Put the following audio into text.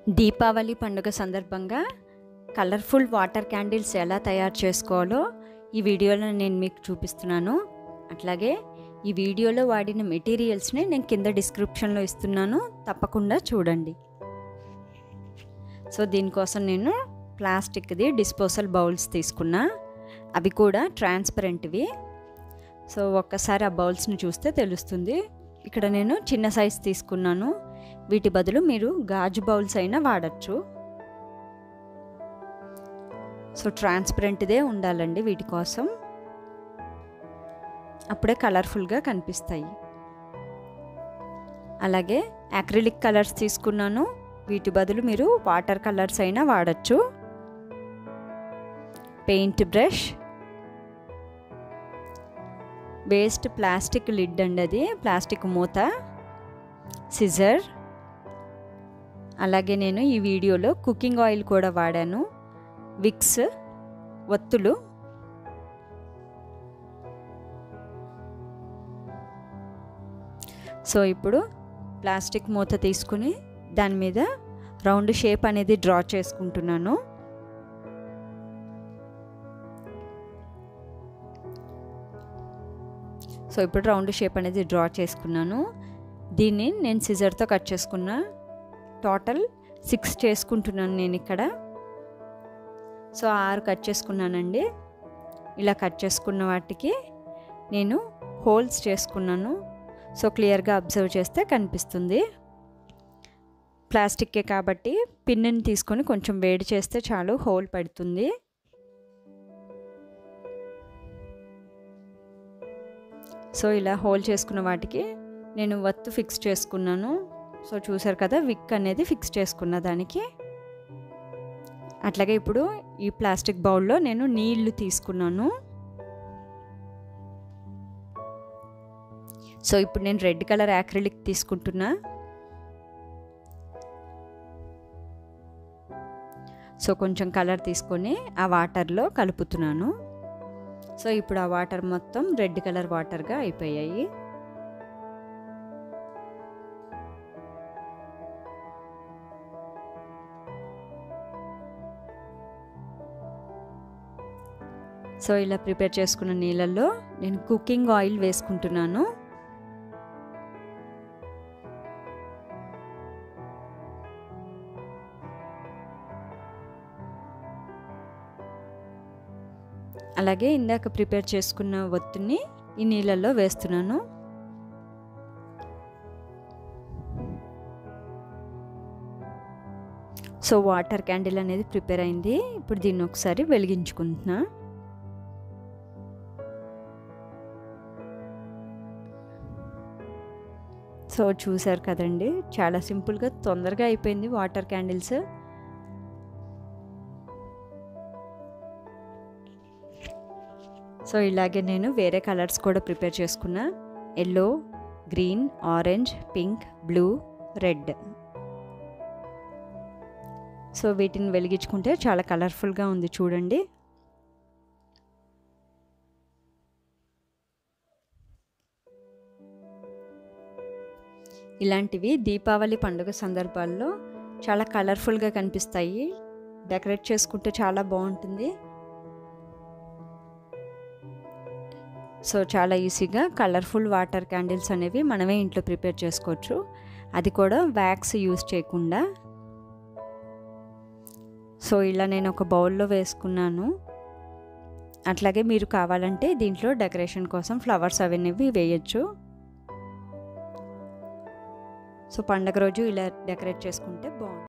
దీపావళి పండుగ సందర్భంగా colourful water candles ఎలా తయారు చేసుకోవాలో ఈ వీడియోలో నేను మీకు చూపిస్తున్నాను. అట్లాగే ఈ వీడియోలో వాడిన మెటీరియల్స్ని నేను కింద డిస్క్రిప్షన్లో ఇస్తున్నాను, తప్పకుండా చూడండి. సో దీనికోసం నేను ప్లాస్టిక్ది డిస్పోజల్ బౌల్స్ తీసుకున్నా, అవి కూడా ట్రాన్స్పరెంట్వి. సో ఒక్కసారి ఆ బౌల్స్ని చూస్తే తెలుస్తుంది. ఇక్కడ నేను చిన్న సైజ్ తీసుకున్నాను, వీటి బదులు మీరు గాజు బౌల్స్ అయినా వాడచ్చు. సో ట్రాన్స్పరెంట్దే ఉండాలండి వీటి కోసం, అప్పుడే కలర్ఫుల్గా కనిపిస్తాయి. అలాగే అక్రిలిక్ కలర్స్ తీసుకున్నాను, వీటి బదులు మీరు వాటర్ కలర్స్ అయినా వాడచ్చు. Paint brush, waste plastic lid అండి, అది ప్లాస్టిక్ మూత, సిజర్. అలాగే నేను ఈ వీడియోలో కుకింగ్ ఆయిల్ కూడా వాడాను, విక్స్, ఒత్తులు. సో ఇప్పుడు ప్లాస్టిక్ మూత తీసుకుని దాని మీద రౌండ్ షేప్ అనేది డ్రా చేసుకుంటున్నాను. సో ఇప్పుడు రౌండ్ షేప్ అనేది డ్రా చేసుకున్నాను. దీన్ని నేను సిజర్తో కట్ చేసుకున్నా. టోటల్ 6 చేసుకుంటున్నాను నేను ఇక్కడ. సో 6 కట్ చేసుకున్నానండి. ఇలా కట్ చేసుకున్న వాటికి నేను హోల్స్ చేసుకున్నాను. సో క్లియర్గా అబ్జర్వ్ చేస్తే కనిపిస్తుంది. ప్లాస్టిక్కే కాబట్టి పిన్ని తీసుకొని కొంచెం వేడి చేస్తే చాలు, హోల్ పడుతుంది. సో ఇలా హోల్ చేసుకున్న వాటికి నేను వత్తు ఫిక్స్ చేసుకున్నాను. సో చూసారు కదా, విక్ అనేది ఫిక్స్ చేసుకున్న దానికి. అట్లాగే ఇప్పుడు ఈ ప్లాస్టిక్ బౌల్లో నేను నీళ్లు తీసుకున్నాను. సో ఇప్పుడు నేను రెడ్ కలర్ యాక్రిలిక్ తీసుకుంటున్నా. సో కొంచెం కలర్ తీసుకొని ఆ వాటర్లో కలుపుతున్నాను. సో ఇప్పుడు ఆ వాటర్ మొత్తం రెడ్ కలర్ వాటర్గా అయిపోయాయి. సో ఇలా ప్రిపేర్ చేసుకున్న నీళ్ళల్లో నేను కుకింగ్ ఆయిల్ వేసుకుంటున్నాను. అలాగే ఇందాక ప్రిపేర్ చేసుకున్న ఒత్తుని ఈ నీళ్ళల్లో వేస్తున్నాను. సో వాటర్ క్యాండిల్ అనేది ప్రిపేర్ అయింది. ఇప్పుడు దీన్ని ఒకసారి వెలిగించుకుంటున్నా. సో చూసారు కదండి, చాలా సింపుల్గా తొందరగా అయిపోయింది వాటర్ క్యాండిల్స్. సో ఇలాగే నేను వేరే కలర్స్ కూడా ప్రిపేర్ చేసుకున్నా, yellow, green, orange, pink, blue, red. So వీటిని వెలిగించుకుంటే చాలా కలర్ఫుల్గా ఉంది చూడండి. ఇలాంటివి దీపావళి పండుగ సందర్భాల్లో చాలా కలర్ఫుల్గా కనిపిస్తాయి. డెకరేట్ చేసుకుంటే చాలా బాగుంటుంది. సో చాలా ఈజీగా కలర్ఫుల్ వాటర్ క్యాండిల్స్ అనేవి మనమే ఇంట్లో ప్రిపేర్ చేసుకోవచ్చు, అది కూడా వ్యాక్స్ యూజ్ చేయకుండా. సో ఇలా నేను ఒక బౌల్లో వేసుకున్నాను. అట్లాగే మీరు కావాలంటే దీంట్లో డెకరేషన్ కోసం ఫ్లవర్స్ అవన్నీ వేయచ్చు. సో పండగ రోజు ఇలా డెకరేట్ చేసుకుంటే బాగుంటుంది.